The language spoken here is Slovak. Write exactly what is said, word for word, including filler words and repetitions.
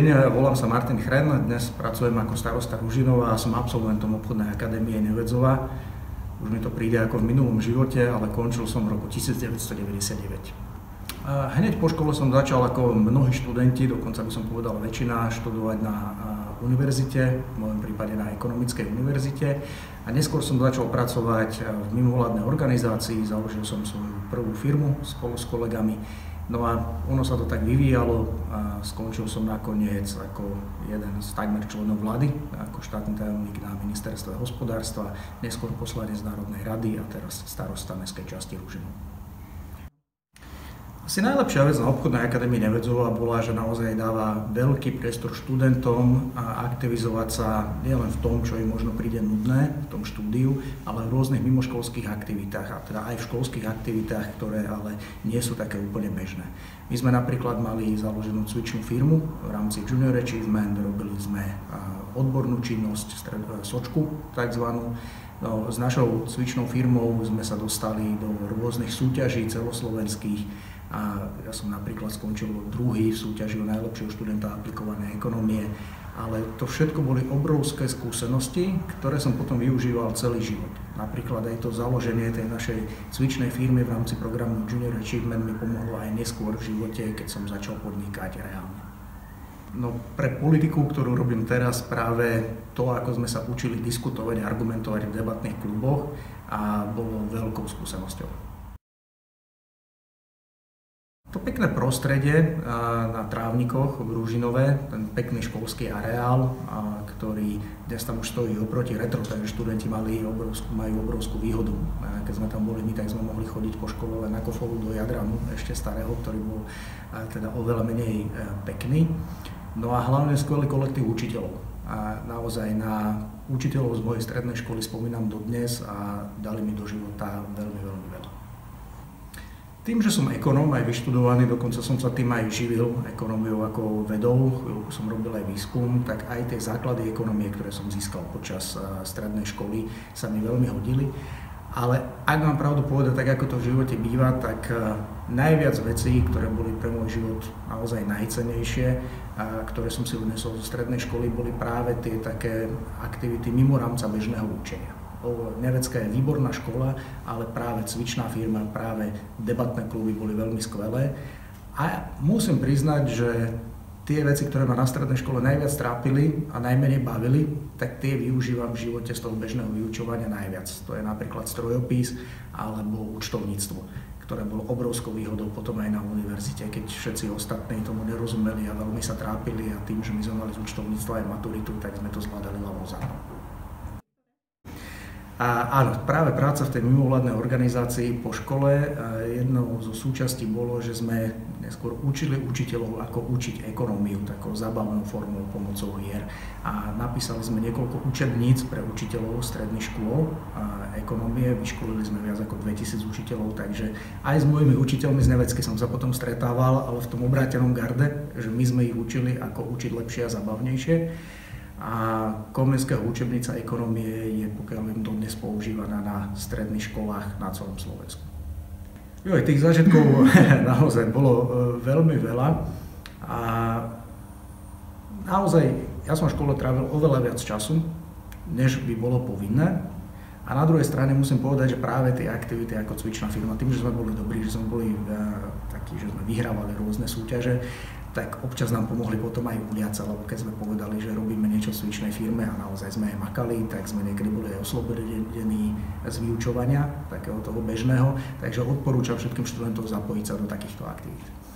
deň, volám sa Martin Chren, dnes pracujem ako starosta Ružinova a som absolventom obchodnej akadémie Nevedzova. Už mi to príde ako v minulom živote, ale končil som v roku devätnásťstodeväťdesiatdeväť. A hneď po škole som začal ako mnohí študenti, dokonca by som povedal väčšina, študovať na univerzite, v mojom prípade na ekonomickej univerzite. A neskôr som začal pracovať v mimovládnej organizácii, založil som svoju prvú firmu spolu s kolegami. No a ono sa to tak vyvíjalo a skončil som nakoniec ako jeden z takmer členov vlády, ako štátny tajomník na ministerstve hospodárstva, neskôr poslanec Národnej rady a teraz starosta mestskej časti Ružinov. Asi najlepšia vec na obchodnej akadémii Nevedzova bola, že naozaj dáva veľký priestor študentom a aktivizovať sa nielen v tom, čo im možno príde nudné v tom štúdiu, ale v rôznych mimoškolských aktivitách, a teda aj v školských aktivitách, ktoré ale nie sú také úplne bežné. My sme napríklad mali založenú cvičnú firmu v rámci Junior Achievement, robili sme odbornú činnosť, sočku takzvanú. No, s našou cvičnou firmou sme sa dostali do rôznych súťaží celoslovenských. A ja som napríklad skončil druhý v súťaži o najlepšieho študenta aplikovanej ekonomie, ale to všetko boli obrovské skúsenosti, ktoré som potom využíval celý život. Napríklad aj to založenie tej našej cvičnej firmy v rámci programu Junior Achievement mi pomohlo aj neskôr v živote, keď som začal podnikať reálne. No, pre politiku, ktorú robím teraz, práve to, ako sme sa učili diskutovať a argumentovať v debatných kluboch, a bolo veľkou skúsenosťou. To pekné prostredie na Trávnikoch v Ružinove, ten pekný školský areál, ktorý dnes tam už stojí oproti retro, takže študenti mali obrovskú, majú obrovskú výhodu. Keď sme tam boli my, tak sme mohli chodiť po škole len na Kofolu do Jadranu, ešte starého, ktorý bol teda oveľa menej pekný. No a hlavne skvelý kolektív učiteľov. A naozaj na učiteľov z mojej strednej školy spomínam dodnes a dali mi do života veľmi, veľmi veľa. Tým, že som ekonóm, aj vyštudovaný, dokonca som sa tým aj živil, ekonómiou ako vedou, chvíľku som robil aj výskum, tak aj tie základy ekonomie, ktoré som získal počas strednej školy, sa mi veľmi hodili. Ale ak mám pravdu povedať, tak ako to v živote býva, tak najviac vecí, ktoré boli pre môj život naozaj najcennejšie, a ktoré som si odnesol zo strednej školy, boli práve tie také aktivity mimo rámca bežného učenia. Nevecká je výborná škola, ale práve cvičná firma, práve debatné kluby boli veľmi skvelé. A musím priznať, že tie veci, ktoré ma na strednej škole najviac trápili a najmenej bavili, tak tie využívam v živote z toho bežného vyučovania najviac. To je napríklad strojopis alebo účtovníctvo, ktoré bolo obrovskou výhodou potom aj na univerzite, keď všetci ostatní tomu nerozumeli a veľmi sa trápili a tým, že my sme mali z účtovníctva aj maturitu, tak sme to zvládali ľavou zadnou. A áno, práve práca v tej mimovládnej organizácii po škole, jednou zo súčastí bolo, že sme neskôr učili učiteľov, ako učiť ekonómiu takou zábavnou formou pomocou hier. A napísali sme niekoľko učebníc pre učiteľov stredných škôl a ekonómie, vyškolili sme viac ako dvetisíc učiteľov, takže aj s mojimi učiteľmi z Nevecky som sa potom stretával, ale v tom obrátenom garde, že my sme ich učili, ako učiť lepšie a zabavnejšie. A Komenského učebnica ekonomie je, pokiaľ viem, dodnes používaná na stredných školách na celom Slovensku. Jo, tých zážitkov naozaj bolo veľmi veľa a naozaj ja som v škole trávil oveľa viac času, než by bolo povinné. A na druhej strane musím povedať, že práve tie aktivity ako cvičná firma, tým, že sme boli dobrí, že sme boli takí, že sme vyhrávali rôzne súťaže, tak občas nám pomohli potom aj uliac, lebo keď sme povedali, že robíme niečo v cvičnej firme a naozaj sme aj makali, tak sme niekedy boli aj oslobodení z vyučovania, takého toho bežného, takže odporúčam všetkým študentom zapojiť sa do takýchto aktivít.